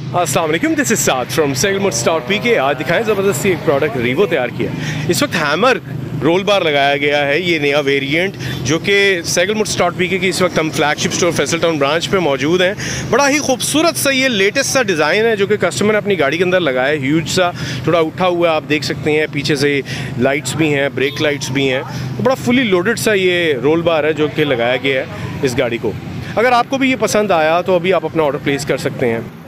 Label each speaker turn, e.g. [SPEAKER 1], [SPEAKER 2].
[SPEAKER 1] अस्सलाम वालेकुम, this is Saad from Sehgal Motors PK. आज दिखाएं ज़बरदस्ती एक प्रोडक्ट रीवो तैयार किया है। इस वक्त हैमर रोल बार लगाया गया है, ये नया वेरिएंट जो कि सेगल मोटर्स पीके की इस वक्त हम flagship store Faisal Town branch पे मौजूद हैं। बड़ा ही खूबसूरत सा ये लेटेस्ट सा डिज़ाइन है जो कि कस्टमर ने अपनी गाड़ी के अंदर लगाया है। ह्यूज सा थोड़ा उठा हुआ आप देख सकते हैं, पीछे से लाइट्स भी हैं, ब्रेक लाइट्स भी हैं। तो बड़ा फुली लोडेड सा ये रोल बार है जो कि लगाया गया है इस गाड़ी को। अगर आपको भी ये पसंद आया तो अभी आप अपना ऑर्डर प्लेस कर सकते हैं।